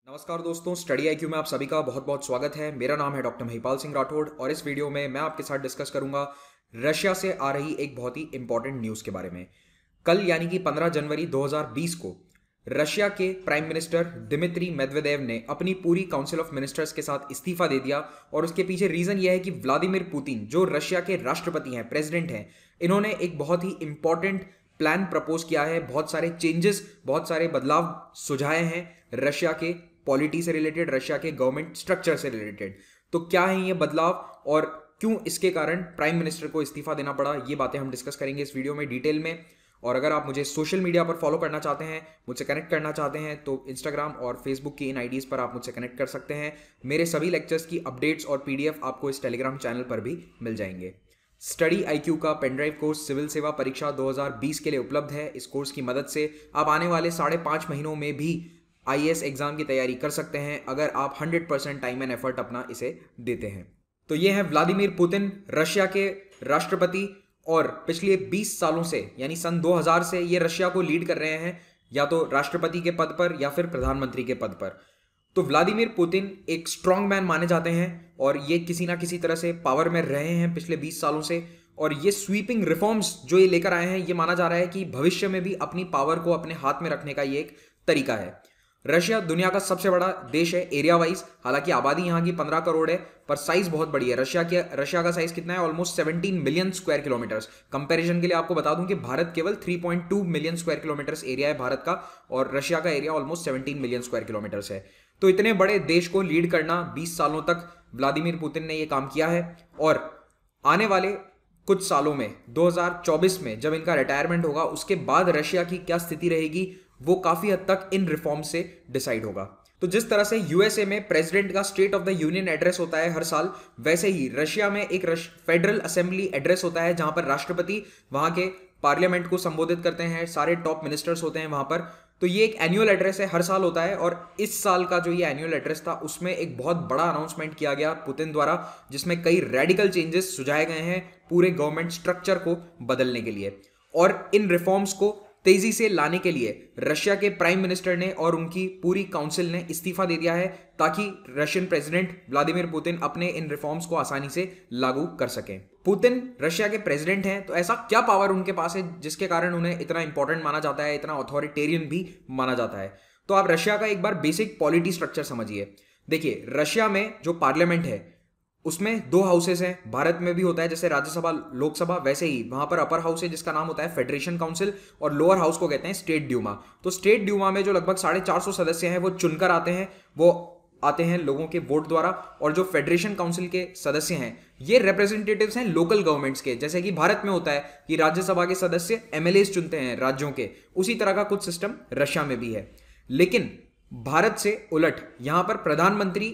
नमस्कार दोस्तों, study IQ में आप सभी का बहुत बहुत स्वागत है। मेरा नाम है डॉक्टर महिपाल सिंह राठौड़ और इस वीडियो में मैं आपके साथ डिस्कस करूंगा रशिया से आ रही एक बहुत ही इंपॉर्टेंट न्यूज़ के बारे में। कल यानी कि 15 जनवरी 2020 को रशिया के प्राइम मिनिस्टर दिमित्री मेदवेदेव ने अपनी पूरी काउंसिल ऑफ मिनिस्टर्स के साथ इस्तीफा दे दिया और उसके पीछे रीजन यह है कि व्लादिमीर पुतिन जो रशिया के राष्ट्रपति हैं, प्रेसिडेंट हैं, इन्होंने एक बहुत ही इंपॉर्टेंट प्लान प्रपोज किया है। बहुत सारे चेंजेस, बहुत सारे बदलाव सुझाए हैं रशिया के पॉलिटी से रिलेटेड, रशिया के गवर्नमेंट स्ट्रक्चर से रिलेटेड। तो क्या है ये बदलाव और क्यों इसके कारण प्राइम मिनिस्टर को इस्तीफा देना पड़ा, ये बातें हम डिस्कस करेंगे इस वीडियो में डिटेल में। और अगर आप मुझे सोशल मीडिया पर फॉलो करना चाहते हैं, मुझसे कनेक्ट करना चाहते हैं, तो इंस्टाग्राम और फेसबुक की इन आईडीज पर आप मुझसे कनेक्ट कर सकते हैं। मेरे सभी लेक्चर्स की अपडेट्स और पीडीएफ आपको इस टेलीग्राम चैनल पर भी मिल जाएंगे। स्टडी आईक्यू का पेनड्राइव कोर्स सिविल सेवा परीक्षा 2020 के लिए उपलब्ध है। इस कोर्स की मदद से आप आने वाले 5.5 महीनों में भी आईएएस एग्जाम की तैयारी कर सकते हैं अगर आप 100% टाइम एंड एफर्ट अपना इसे देते हैं। तो ये है व्लादिमीर पुतिन, रशिया के राष्ट्रपति, और पिछले 20 सालों से यानी सन 2000 से ये रशिया को लीड कर रहे हैं, या तो राष्ट्रपति के पद पर या फिर प्रधानमंत्री के पद पर। तो व्लादिमीर पुतिन एक स्ट्रॉन्ग मैन माने जाते हैं और ये किसी ना किसी तरह से पावर में रहे हैं पिछले 20 सालों से। और ये स्वीपिंग रिफॉर्म्स जो ये लेकर आए हैं, ये माना जा रहा है कि भविष्य में भी अपनी पावर को अपने हाथ में रखने का ये एक तरीका है। रशिया दुनिया का सबसे बड़ा देश है एरिया वाइज। हालांकि आबादी यहाँ की 15 करोड़ है, पर साइज बहुत बड़ी है। रशिया का साइज कितना है? Almost 17 million square kilometres. Comparison के लिए आपको बता दूं कि भारत केवल 3.2 मिलियन स्क्वायर किलोमीटर्स एरिया है भारत का, और रशिया का area almost 17 million square kilometres है। तो इतने बड़े देश को लीड करना 20 सालों तक व्लादिमीर पुतिन ने यह काम किया है। और आने वाले कुछ सालों में 2024 में जब इनका रिटायरमेंट होगा, उसके बाद रशिया की क्या स्थिति रहेगी वो काफी हद तक इन रिफॉर्म से डिसाइड होगा। तो जिस तरह से यूएसए में प्रेसिडेंट का state of the union address होता है हर साल, वैसे ही रशिया में एक फेडरल असेंबली एड्रेस होता है जहां पर राष्ट्रपति वहां के पार्लियामेंट को संबोधित करते हैं, सारे टॉप मिनिस्टर्स होते हैं वहां पर। तो ये एक एनुअल एड्रेस है, हर साल होता है। और इस साल का जो ये एनुअल एड्रेस था उसमें एक बहुत बड़ा अनाउंसमेंट किया गया पुतिन द्वारा, जिसमें कई रेडिकल चेंजेस सुझाए गए हैं पूरे गवर्नमेंट स्ट्रक्चर को बदलने के लिए। और इन रिफॉर्म्स को तेजी से लाने के लिए रशिया के प्राइम मिनिस्टर ने और उनकी पूरी काउंसिल ने इस्तीफा दे दिया है, ताकि रशियन प्रेसिडेंट व्लादिमीर पुतिन अपने इन रिफॉर्म्स को आसानी से लागू कर सकें। पुतिन रशिया के प्रेसिडेंट हैं, तो ऐसा क्या पावर उनके पास है जिसके कारण उन्हें इतना इंपॉर्टेंट माना जाता है, इतना अथॉरिटेरियन भी माना जाता है? तो आप रशिया का एक बार बेसिक पॉलिटी स्ट्रक्चर समझिए। देखिए, रशिया में जो पार्लियामेंट है उसमें 2 हाउसेस हैं। भारत में भी होता है जैसे राज्यसभा लोकसभा, वैसे ही वहां पर अपर हाउस है जिसका नाम होता है फेडरेशन काउंसिल, और लोअर हाउस को कहते हैं स्टेट ड्यूमा। तो स्टेट ड्यूमा में जो लगभग 450 सदस्य हैं वो चुनकर आते हैं, वो आते हैं लोगों के वोट द्वारा। और जो फेडरेशन काउंसिल के सदस्य हैं ये रिप्रेजेंटेटिव्स हैं लोकल गवर्नमेंट्स के, जैसे कि भारत में होता है कि राज्यसभा के सदस्य एमएलएस चुनते हैं राज्यों के, उसी तरह का कुछ सिस्टम रशिया में भी है। लेकिन भारत से उलट यहां पर प्रधानमंत्री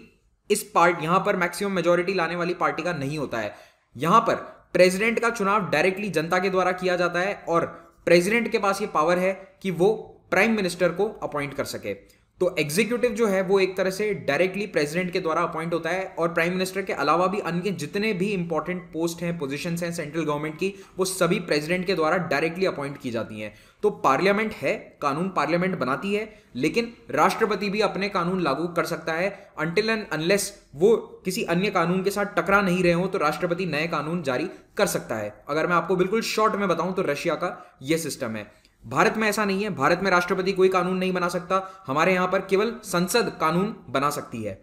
यहां पर मैक्सिमम मेजॉरिटी लाने वाली पार्टी का नहीं होता है। यहां पर प्रेसिडेंट का चुनाव डायरेक्टली जनता के द्वारा किया जाता है और प्रेसिडेंट के पास ये पावर है कि वो प्राइम मिनिस्टर को अपॉइंट कर सके। तो एग्जीक्यूटिव जो है वो एक तरह से डायरेक्टली प्रेसिडेंट के द्वारा अपॉइंट होता है, और प्राइम मिनिस्टर के अलावा भी अन्य जितने भी इंपॉर्टेंट पोस्ट हैं, पोजीशंस हैं सेंट्रल गवर्नमेंट की, वो सभी प्रेसिडेंट के द्वारा डायरेक्टली अपॉइंट की जाती हैं। तो पार्लियामेंट है, कानून पार्लियामेंट बनाती है, लेकिन राष्ट्रपति भी अपने कानून लागू कर सकता है अनटिल एंड अनलेस वो किसी अन्य कानून के साथ टकरा नहीं रहे हो, तो राष्ट्रपति नए कानून जारी कर सकता है। अगर मैं आपको बिल्कुल शॉर्ट में बताऊं तो रशिया का यह सिस्टम है। भारत में ऐसा नहीं है, भारत में राष्ट्रपति कोई कानून नहीं बना सकता, हमारे यहां पर केवल संसद कानून बना सकती है।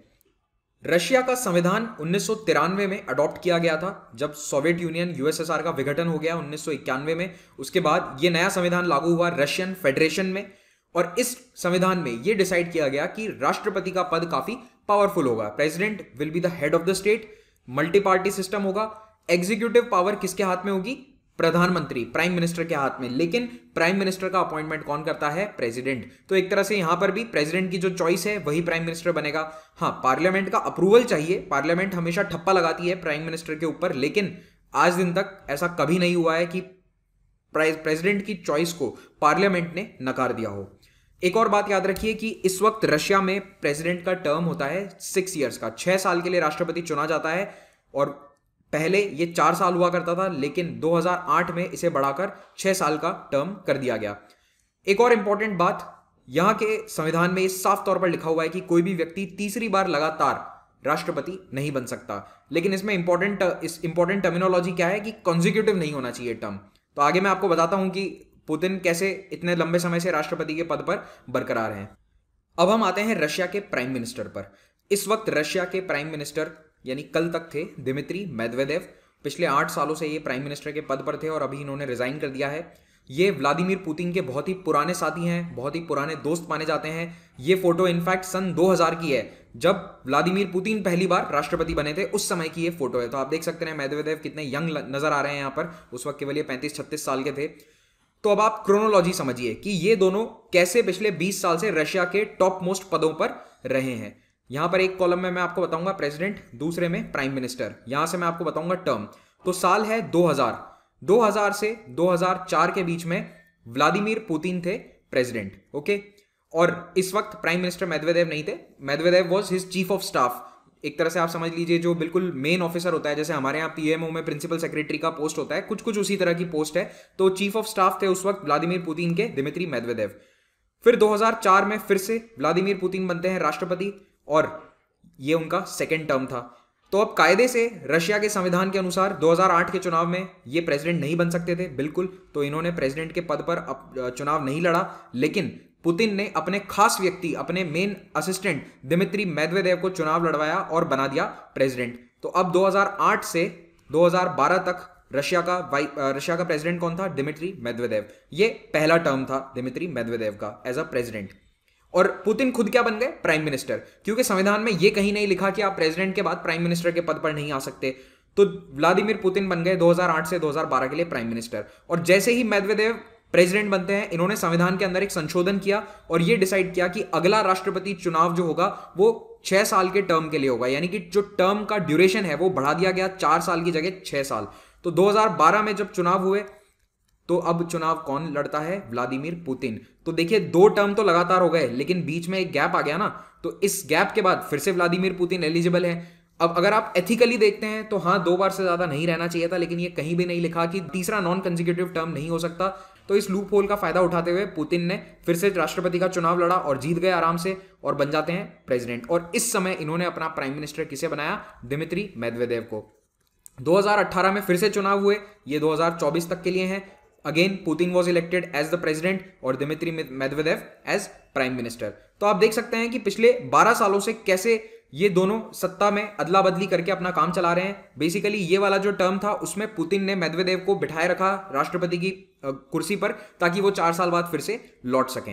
रशिया का संविधान 1993 में अडॉप्ट किया गया था, जब सोवियत यूनियन यूएसएसआर का विघटन हो गया 1991 में। उसके बाद यह नया संविधान लागू हुआ रशियन फेडरेशन में, और इस संविधान में यह डिसाइड किया गया कि राष्ट्रपति का पद काफी पावरफुल होगा। President will be the head of the state, multi party system होगा। एग्जीक्यूटिव पावर किसके हाथ में होगी? प्रधानमंत्री, प्राइम मिनिस्टर के हाथ में। लेकिन प्राइम मिनिस्टर का अपॉइंटमेंट कौन करता है? प्रेसिडेंट। तो एक तरह से यहां पर भी प्रेसिडेंट की जो चॉइस है वही प्राइम मिनिस्टर बनेगा। हाँ, पार्लियामेंट का अप्रूवल चाहिए, पार्लियामेंट हमेशा ठप्पा लगाती है प्राइम मिनिस्टर के ऊपर, लेकिन आज दिन तक ऐसा कभी नहीं हुआ है कि प्रेसिडेंट की चॉइस को पार्लियामेंट ने नकार दिया हो। एक और बात याद रखिए कि इस वक्त रशिया में प्रेसिडेंट का टर्म होता है 6 ईयर्स का। 6 साल के लिए राष्ट्रपति चुना जाता है, और पहले ये 4 साल हुआ करता था, लेकिन 2008 में इसे बढ़ाकर 6 साल का टर्म कर दिया गया। एक और इंपॉर्टेंट बात, यहां के संविधान में साफ तौर पर लिखा हुआ है कि कोई भी व्यक्ति तीसरी बार लगातार राष्ट्रपति नहीं बन सकता। लेकिन इसमें इंपॉर्टेंट टर्मिनोलॉजी क्या है कि कॉन्जिक्यूटिव नहीं होना चाहिए टर्म। तो आगे मैं आपको बताता हूं कि पुतिन कैसे इतने लंबे समय से राष्ट्रपति के पद पर बरकरार हैं। अब हम आते हैं रशिया के प्राइम मिनिस्टर पर। इस वक्त रशिया के प्राइम मिनिस्टर यानी कल तक थे दिमित्री मेदवेदेव। पिछले 8 सालों से ये प्राइम मिनिस्टर के पद पर थे और अभी इन्होंने रिजाइन कर दिया है। ये व्लादिमीर पुतिन के बहुत ही पुराने साथी हैं, बहुत ही पुराने दोस्त माने जाते हैं। ये फोटो इनफैक्ट सन 2000 की है, जब व्लादिमीर पुतिन पहली बार राष्ट्रपति बने थे, उस समय की ये फोटो है। तो आप देख सकते हैं मेदवेदेव कितने यंग नजर आ रहे हैं यहाँ पर। उस वक्त केवल ये 35-36 साल के थे। तो अब आप क्रोनोलॉजी समझिए कि ये दोनों कैसे पिछले 20 साल से रशिया के टॉप मोस्ट पदों पर रहे हैं। यहां पर एक कॉलम में मैं आपको बताऊंगा प्रेसिडेंट, दूसरे में प्राइम मिनिस्टर, यहां से मैं आपको बताऊंगा टर्म। तो साल है 2000 से 2004 के बीच में व्लादिमीर पुतिन थे प्रेसिडेंट, ओके। और इस वक्त प्राइम मिनिस्टर मेदवेदेव नहीं थे। Medvedev was his chief of staff. एक तरह से आप समझ लीजिए जो बिल्कुल मेन ऑफिसर होता है, जैसे हमारे यहाँ पीएमओ में प्रिंसिपल सेक्रेटरी का पोस्ट होता है, कुछ उसी तरह की पोस्ट है। तो चीफ ऑफ स्टाफ थे उस वक्त व्लादिमीर पुतिन के दिमित्री मेदवेदेव। फिर 2004 में फिर से व्लादिमीर पुतिन बनते हैं राष्ट्रपति और ये उनका सेकेंड टर्म था। तो अब कायदे से रशिया के संविधान के अनुसार 2008 के चुनाव में ये प्रेसिडेंट नहीं बन सकते थे बिल्कुल। तो इन्होंने प्रेसिडेंट के पद पर चुनाव नहीं लड़ा। लेकिन पुतिन ने अपने खास व्यक्ति, अपने मेन असिस्टेंट दिमित्री मेदवेदेव को चुनाव लड़वाया और बना दिया प्रेसिडेंट। तो अब 2008 से 2012 तक रशिया का प्रेसिडेंट कौन था? Dmitry Medvedev. ये पहला टर्म था दिमित्री मेदवेदेव का एज अ प्रेसिडेंट। और पुतिन खुद क्या बन गए? प्राइम मिनिस्टर, क्योंकि संविधान में ये कहीं नहीं लिखा कि आप प्रेसिडेंट के बाद प्राइम मिनिस्टर के पद पर नहीं आ सकते। तो व्लादिमीर पुतिन बन गए 2008 से 2012 के लिए प्राइम मिनिस्टर। और जैसे ही मेदवेदेव प्रेसिडेंट बनते हैं, इन्होंने संविधान के अंदर एक संशोधन किया और यह डिसाइड किया कि अगला राष्ट्रपति चुनाव जो होगा वो 6 साल के टर्म के लिए होगा। यानी कि जो टर्म का ड्यूरेशन है वो बढ़ा दिया गया, 4 साल की जगह 6 साल। तो 2012 में जब चुनाव हुए तो अब चुनाव कौन लड़ता है? Vladimir Putin. तो देखिए 2 टर्म तो लगातार हो गए, लेकिन बीच में एक गैप आ गया ना। तो इस गैप के बाद फिर से व्लादिमीर पुतिन एलिजिबल है। अब अगर आप एथिकली देखते हैं तो हाँ, 2 बार से ज्यादा नहीं रहना चाहिए था, लेकिन ये कहीं भी नहीं लिखा कि तीसरा नॉन कंसेक्यूटिव टर्म नहीं हो सकता। तो इस लूप होल का फायदा उठाते हुए पुतिन ने फिर से राष्ट्रपति का चुनाव लड़ा और जीत गए आराम से और बन जाते हैं प्रेसिडेंट। और इस समय इन्होंने अपना प्राइम मिनिस्टर किसे बनाया? दिमित्री मेदवेदेव को। 2018 में फिर से चुनाव हुए, ये 2024 तक के लिए हैं। Again Putin was elected as the president और Dmitry Medvedev as prime minister. तो आप देख सकते हैं कि पिछले 12 सालों से कैसे ये दोनों सत्ता में अदला बदली करके अपना काम चला रहे हैं। बेसिकली ये वाला जो टर्म था उसमें पुतिन ने मेदवेदेव को बिठाए रखा राष्ट्रपति की कुर्सी पर, ताकि वो 4 साल बाद फिर से लौट सकें।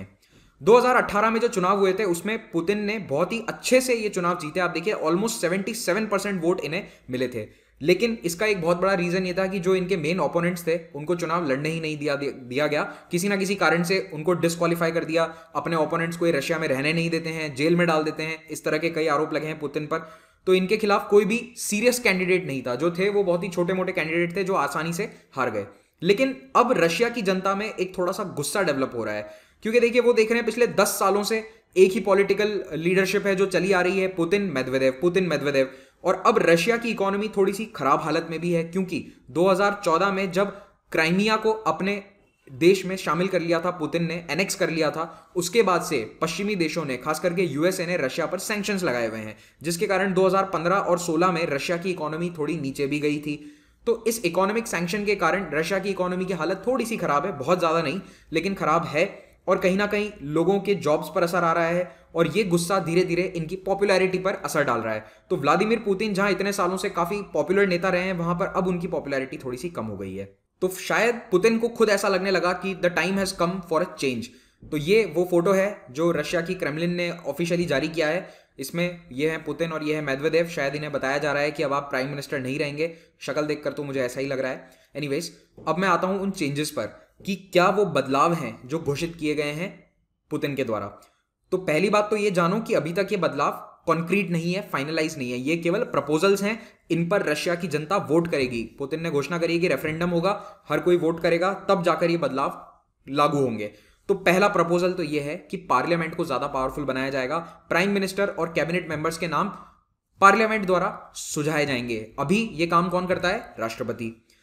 2018 में जो चुनाव हुए थे उसमें पुतिन ने बहुत ही अच्छे से ये चुनाव जीते। आप देखिए ऑलमोस्ट 77% वोट इन्हें मिले थे। लेकिन इसका एक बहुत बड़ा रीजन ये था कि जो इनके मेन ओपोनेंट्स थे उनको चुनाव लड़ने ही नहीं दिया गया। किसी ना किसी कारण से उनको डिस्क्वालीफाई कर दिया। अपने ओपोनेंट्स को रशिया में रहने नहीं देते हैं, जेल में डाल देते हैं। इस तरह के कई आरोप लगे हैं पुतिन पर। तो इनके खिलाफ कोई भी सीरियस कैंडिडेट नहीं था। जो थे वो बहुत ही छोटे मोटे कैंडिडेट थे जो आसानी से हार गए। लेकिन अब रशिया की जनता में एक थोड़ा सा गुस्सा डेवलप हो रहा है, क्योंकि देखिए वो देख रहे हैं पिछले 10 सालों से एक ही पॉलिटिकल लीडरशिप है जो चली आ रही है, पुतिन मेदवेदेव। और अब रशिया की इकोनॉमी थोड़ी सी खराब हालत में भी है, क्योंकि 2014 में जब क्राइमिया को अपने देश में शामिल कर लिया था पुतिन ने, एनेक्स कर लिया था, उसके बाद से पश्चिमी देशों ने, खास करके यूएसए ने रशिया पर सैंक्शंस लगाए हुए हैं, जिसके कारण 2015 और 16 में रशिया की इकोनॉमी थोड़ी नीचे भी गई थी। तो इस इकोनॉमिक सैंक्शन के कारण रशिया की इकोनॉमी की हालत थोड़ी सी खराब है, बहुत ज्यादा नहीं लेकिन खराब है। और कहीं ना कहीं लोगों के जॉब्स पर असर आ रहा है और ये गुस्सा धीरे धीरे इनकी पॉपुलैरिटी पर असर डाल रहा है। तो व्लादिमीर पुतिन जहां इतने सालों से काफी पॉपुलर नेता रहे हैं, वहां पर अब उनकी पॉपुलैरिटी थोड़ी सी कम हो गई है। तो शायद पुतिन को खुद ऐसा लगने लगा कि the time has come for a change. तो ये वो फोटो है जो रशिया की क्रेमलिन ने ऑफिशियली जारी किया है। इसमें ये है पुतिन और ये है मेदवेदेव। शायद इन्हें बताया जा रहा है कि अब आप प्राइम मिनिस्टर नहीं रहेंगे। शक्ल देखकर तो मुझे ऐसा ही लग रहा है। एनीवेज, अब मैं आता हूं उन चेंजेस पर कि क्या वो बदलाव हैं जो घोषित किए गए हैं पुतिन के द्वारा। तो पहली बात तो ये जानो कि अभी तक ये बदलाव कॉन्क्रीट नहीं है, फाइनलाइज नहीं है, ये केवल प्रपोजल्स हैं। इन पर रशिया की जनता वोट करेगी। पुतिन ने घोषणा करी कि रेफरेंडम होगा, हर कोई वोट करेगा, तब जाकर ये बदलाव लागू होंगे। तो पहला प्रपोजल तो ये है कि पार्लियामेंट को ज्यादा पावरफुल बनाया जाएगा। प्राइम मिनिस्टर और कैबिनेट मेंबर्स के नाम पार्लियामेंट द्वारा सुझाए जाएंगे। अभी ये काम कौन करता है? राष्ट्रपति।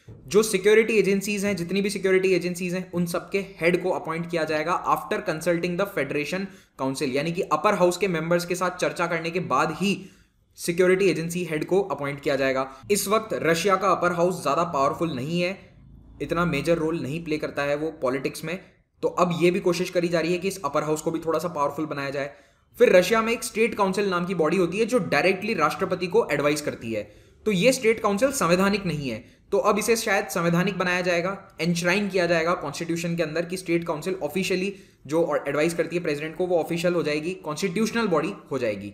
जो सिक्योरिटी एजेंसीज हैं, जितनी भी सिक्योरिटी एजेंसीज हैं, उन सबके हेड को अपॉइंट किया जाएगा after consulting the Federation Council, यानी कि अपर हाउस के मेंबर्स के साथ चर्चा करने के बाद ही सिक्योरिटी एजेंसी हेड को अपॉइंट किया जाएगा। इस वक्त रशिया का अपर हाउस ज्यादा पावरफुल नहीं है, इतना मेजर रोल नहीं प्ले करता है वो पॉलिटिक्स में। तो अब ये भी कोशिश करी जा रही है कि इस अपर हाउस को भी थोड़ा सा पावरफुल बनाया जाए। फिर रशिया में एक स्टेट काउंसिल नाम की बॉडी होती है जो डायरेक्टली राष्ट्रपति को एडवाइस करती है। तो ये स्टेट काउंसिल संवैधानिक नहीं है, तो अब इसे शायद संवैधानिक बनाया जाएगा, एंश्राइन किया जाएगा कॉन्स्टिट्यूशन के अंदर कि स्टेट काउंसिल ऑफिशियली जो एडवाइस करती है प्रेसिडेंट को वो ऑफिशियल हो जाएगी, कॉन्स्टिट्यूशनल बॉडी हो जाएगी।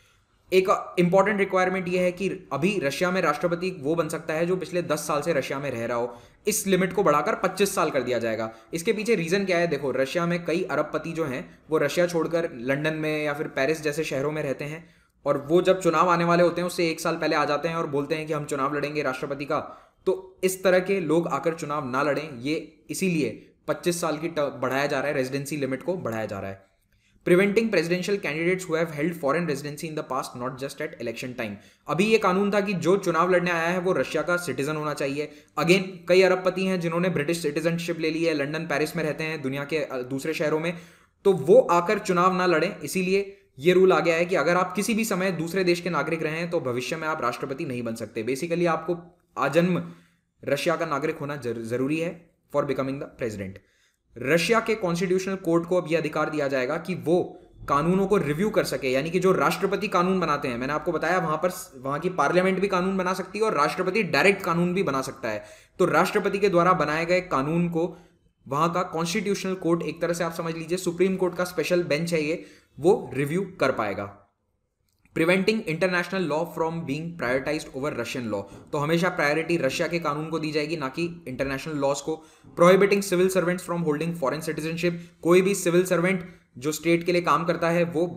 एक इंपॉर्टेंट रिक्वायरमेंट यह है कि अभी रशिया में राष्ट्रपति वो बन सकता है जो पिछले 10 साल से रशिया में रह रहा हो। इस लिमिट को बढ़ाकर 25 साल कर दिया जाएगा। इसके पीछे रीजन क्या है? देखो, रशिया में कई अरबपति जो हैं वो रशिया छोड़कर लंदन में या फिर पेरिस जैसे शहरों में रहते हैं, और वो जब चुनाव आने वाले होते हैं उससे 1 साल पहले आ जाते हैं और बोलते हैं कि हम चुनाव लड़ेंगे राष्ट्रपति का। तो इस तरह के लोग आकर चुनाव ना लड़ें, ये इसीलिए 25 साल की बढ़ाया जा रहा है, रेजिडेंसी लिमिट को बढ़ाया जा रहा है। Preventing presidential candidates who have held foreign residency in the past not just at election time. अभी ये कानून था कि जो चुनाव लड़ने आया है वो रशिया का सिटीजन होना चाहिए। अगेन, कई अरबपति हैं जिन्होंने ब्रिटिश सिटीजनशिप ले ली है, लंदन पेरिस में रहते हैं, दुनिया के दूसरे शहरों में, तो वो आकर चुनाव ना लड़ें। इसीलिए ये रूल आ गया है कि अगर आप किसी भी समय दूसरे देश के नागरिक रहे हैं तो भविष्य में आप राष्ट्रपति नहीं बन सकते। बेसिकली आपको आजन्म रशिया का नागरिक होना जरूरी है for becoming the president. Russia के कॉन्स्टिट्यूशनल कोर्ट को अब यह अधिकार दिया जाएगा कि वो कानूनों को रिव्यू कर सके, यानी कि जो राष्ट्रपति कानून बनाते हैं, मैंने आपको बताया वहां की पार्लियामेंट भी कानून बना सकती है और राष्ट्रपति डायरेक्ट कानून भी बना सकता है। तो राष्ट्रपति के द्वारा बनाए गए कानून को वहां का कॉन्स्टिट्यूशनल कोर्ट, एक तरह से आप समझ लीजिए सुप्रीम कोर्ट का स्पेशल बेंच है ये, वो रिव्यू कर पाएगा। Preventing international law from being prioritised over Russian law, तो हमेशा प्रायोरिटी रशिया के कानून को दी जाएगी, ना कि इंटरनेशनल लॉज को। Prohibiting civil servants from holding foreign citizenship, कोई भी सिविल सर्वेंट जो स्टेट के लिए काम करता है वो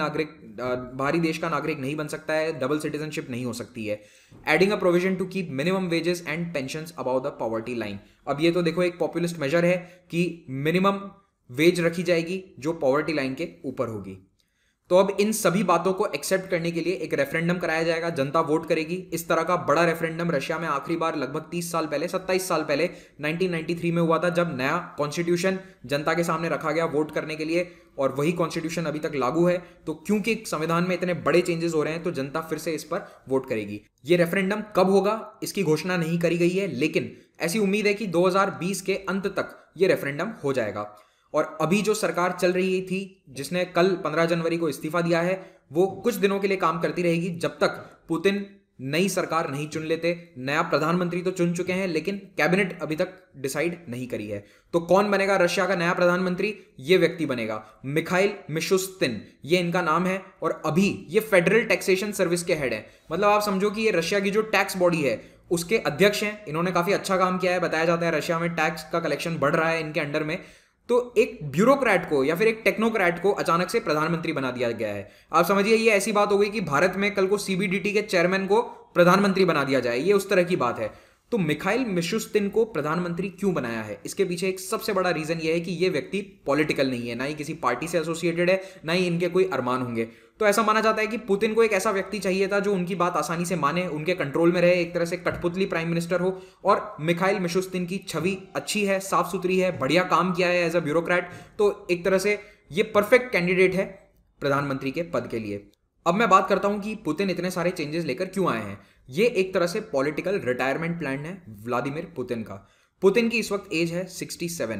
बाहरी देश का नागरिक नहीं बन सकता है, डबल सिटीजनशिप नहीं हो सकती है। Adding a provision to keep minimum wages and pensions above the poverty line. अब ये तो देखो एक पॉपुलिस्ट मेजर है कि मिनिमम वेज रखी जाएगी जो पॉवर्टी लाइन के ऊपर होगी। तो अब इन सभी बातों को एक्सेप्ट करने के लिए एक रेफरेंडम कराया जाएगा, जनता वोट करेगी। इस तरह का बड़ा रेफरेंडम रशिया में आखिरी बार लगभग 30 साल पहले, 27 साल पहले 1993 में हुआ था, जब नया कॉन्स्टिट्यूशन जनता के सामने रखा गया वोट करने के लिए, और वही कॉन्स्टिट्यूशन अभी तक लागू है। तो क्योंकि संविधान में इतने बड़े चेंजेस हो रहे हैं तो जनता फिर से इस पर वोट करेगी। ये रेफरेंडम कब होगा इसकी घोषणा नहीं करी गई है, लेकिन ऐसी उम्मीद है कि 2020 के अंत तक ये रेफरेंडम हो जाएगा। और अभी जो सरकार चल रही थी, जिसने कल 15 जनवरी को इस्तीफा दिया है, वो कुछ दिनों के लिए काम करती रहेगी जब तक पुतिन नई सरकार नहीं चुन लेते। नया प्रधानमंत्री तो चुन चुके हैं लेकिन कैबिनेट अभी तक डिसाइड नहीं करी है। तो कौन बनेगा रशिया का नया प्रधानमंत्री? ये व्यक्ति बनेगा, मिखाइल मिशुस्तिन, ये इनका नाम है। और अभी ये फेडरल टैक्सेशन सर्विस के हेड है, मतलब आप समझो कि ये रशिया की जो टैक्स बॉडी है उसके अध्यक्ष हैं। इन्होंने काफी अच्छा काम किया है, बताया जाता है रशिया में टैक्स का कलेक्शन बढ़ रहा है इनके अंडर में। तो एक ब्यूरोक्रेट को या फिर एक टेक्नोक्रेट को अचानक से प्रधानमंत्री बना दिया गया है। आप समझिए ये ऐसी बात हो गई कि भारत में कल को सीबीडीटी के चेयरमैन को प्रधानमंत्री बना दिया जाए, ये उस तरह की बात है। तो मिखाइल मिशुस्तिन को प्रधानमंत्री क्यों बनाया है? इसके पीछे एक सबसे बड़ा रीजन ये है कि ये व्यक्ति पॉलिटिकल नहीं है, ना ही किसी पार्टी से एसोसिएटेड है, ना ही इनके कोई अरमान होंगे। तो ऐसा माना जाता है कि पुतिन को एक ऐसा व्यक्ति चाहिए था जो उनकी बात आसानी से माने, उनके कंट्रोल में रहे, एक तरह से कठपुतली प्राइम मिनिस्टर हो। और मिखाइल मिशुस्तिन की छवि अच्छी है, साफ सुथरी है, बढ़िया काम किया है एज अ ब्यूरोक्रेट, तो एक तरह से ये परफेक्ट कैंडिडेट है प्रधानमंत्री के पद के लिए। अब मैं बात करता हूं कि पुतिन इतने सारे चेंजेस लेकर क्यों आए हैं। ये एक तरह से पॉलिटिकल रिटायरमेंट प्लान है व्लादिमीर पुतिन का। पुतिन की इस वक्त एज है 67।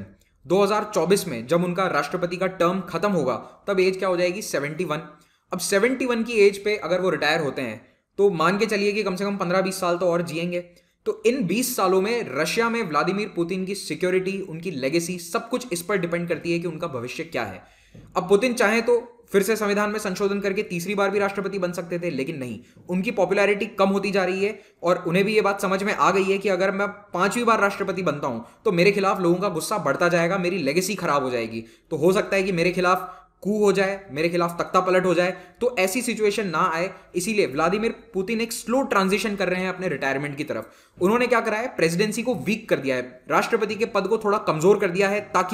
2024 में जब उनका राष्ट्रपति का टर्म खत्म होगा तब एज क्या हो जाएगी? 71। अब 71 की एज पे अगर वो रिटायर होते हैं तो मान के चलिए कि कम से कम 15-20 साल तो और जिएंगे। तो इन 20 सालों में रशिया में व्लादिमीर पुतिन की सिक्योरिटी, उनकी लेगेसी, सब कुछ इस पर डिपेंड करती है कि उनका भविष्य क्या है। अब पुतिन चाहे तो फिर से संविधान में संशोधन करके तीसरी बार भी राष्ट्रपति बन सकते थे, लेकिन नहीं, उनकी पॉपुलैरिटी कम होती जा रही है और उन्हें भी ये बात समझ में आ गई है कि अगर मैं 5वीं बार राष्ट्रपति बनता हूं तो मेरे खिलाफ लोगों का गुस्सा बढ़ता जाएगा, मेरी लेगेसी खराब हो जाएगी। तो हो सकता है कि मेरे खिलाफ कू हो जाए, मेरे खिलाफ तख्ता पलट हो जाए। तो ऐसी सिचुएशन ना आए, इसीलिए व्लादिमीर पुतिन एक स्लो ट्रांजिशन कर रहे हैं अपने रिटायरमेंट की तरफ। उन्होंने क्या करा है? प्रेसिडेंसी को वीक कर दिया है, राष्ट्रपति के पद को थोड़ा कमजोर कर दिया है, ताकि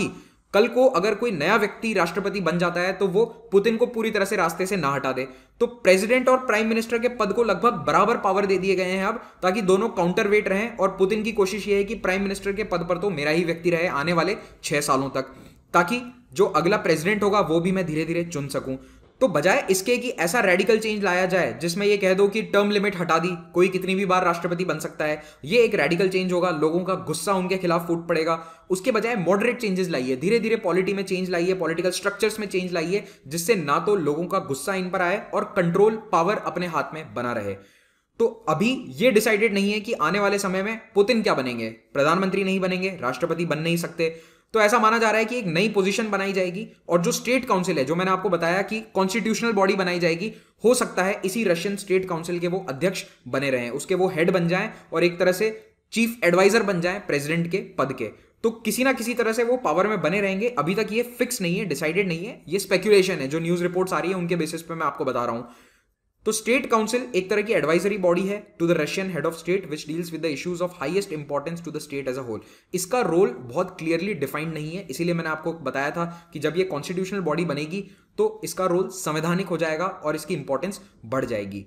कल को अगर कोई नया व्यक्ति राष्ट्रपति बन जाता है तो वो पुतिन को पूरी तरह से रास्ते से ना हटा दे। तो प्रेसिडेंट और प्राइम मिनिस्टर के पद को लगभग बराबर पावर दे दिए गए हैं अब, ताकि दोनों काउंटर वेट रहें। और पुतिन की कोशिश ये है कि प्राइम मिनिस्टर के पद पर तो मेरा ही व्यक्ति रहे आने वाले 6 सालों तक, ताकि जो अगला प्रेसिडेंट होगा वो भी मैं धीरे धीरे चुन सकूं। तो बजाय इसके कि ऐसा रेडिकल चेंज लाया जाए जिसमें ये कह दो कि टर्म लिमिट हटा दी, कोई कितनी भी बार राष्ट्रपति बन सकता है, ये एक रेडिकल चेंज होगा, लोगों का गुस्सा उनके खिलाफ फूट पड़ेगा। उसके बजाय मॉडरेट चेंजेस लाइए, धीरे धीरे पॉलिटी में चेंज लाइए, पॉलिटिकल स्ट्रक्चर्स में चेंज लाइए, जिससे ना तो लोगों का गुस्सा इन पर आए और कंट्रोल पावर अपने हाथ में बना रहे। तो अभी ये डिसाइडेड नहीं है कि आने वाले समय में पुतिन क्या बनेंगे, प्रधानमंत्री नहीं बनेंगे, राष्ट्रपति बन नहीं सकते। तो ऐसा माना जा रहा है कि एक नई पोजीशन बनाई जाएगी और जो स्टेट काउंसिल है, जो मैंने आपको बताया कि कॉन्स्टिट्यूशनल बॉडी बनाई जाएगी, हो सकता है इसी रशियन स्टेट काउंसिल के वो अध्यक्ष बने रहें, उसके वो हेड बन जाएं और एक तरह से चीफ एडवाइजर बन जाएं प्रेसिडेंट के पद के। तो किसी ना किसी तरह से वो पावर में बने रहेंगे। अभी तक ये फिक्स नहीं है, डिसाइडेड नहीं है, ये स्पेक्यूलेशन है, जो न्यूज रिपोर्ट्स आ रही है उनके बेसिस पे मैं आपको बता रहा हूं। तो स्टेट काउंसिल एक तरह की एडवाइजरी बॉडी है to the Russian head of state which deals with the issues of highest importance to the state as a whole. इसका रोल बहुत क्लियरली डिफाइंड नहीं है, इसीलिए मैंने आपको बताया था कि जब ये कॉन्स्टिट्यूशनल बॉडी बनेगी तो इसका रोल संवैधानिक हो जाएगा और इसकी इंपॉर्टेंस बढ़ जाएगी।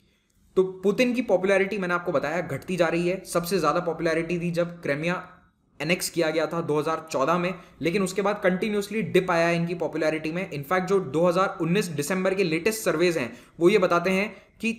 तो पुतिन की पॉपुलैरिटी मैंने आपको बताया घटती जा रही है। सबसे ज्यादा पॉपुलैरिटी थी जब क्रिमिया एनेक्स किया गया था 2014 में, लेकिन उसके बाद कंटिन्यूसली डिप आया है इनकी पॉपुलैरिटी में। इनफैक्ट जो 2019 दिसंबर के लेटेस्ट सर्वेज हैं वो ये बताते हैं कि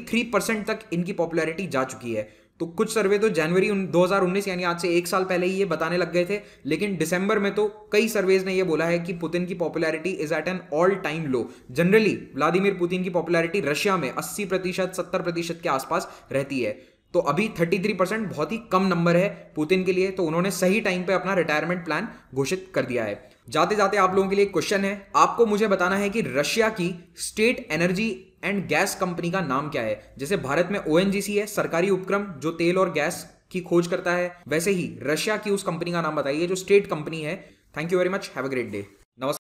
33% तक इनकी पॉपुलैरिटी जा चुकी है। तो कुछ सर्वे तो जनवरी 2019 यानी आज से 1 साल पहले ही ये बताने लग गए थे, लेकिन दिसंबर में तो कई सर्वेज ने ये बोला है कि पुतिन की popularity is at an all time low. Generally Vladimir Putin की पॉपुलैरिटी रशिया में 80% 70% के आसपास रहती है। तो अभी 33% बहुत ही कम नंबर है पुतिन के लिए, तो उन्होंने सही टाइम पे अपना रिटायरमेंट प्लान घोषित कर दिया है। जाते जाते आप लोगों के लिए एक क्वेश्चन है, आपको मुझे बताना है कि रशिया की state energy and gas company का नाम क्या है। जैसे भारत में ओएनजीसी है, सरकारी उपक्रम जो तेल और गैस की खोज करता है, वैसे ही रशिया की उस कंपनी का नाम बताइए जो स्टेट कंपनी है। Thank you very much, have a great day.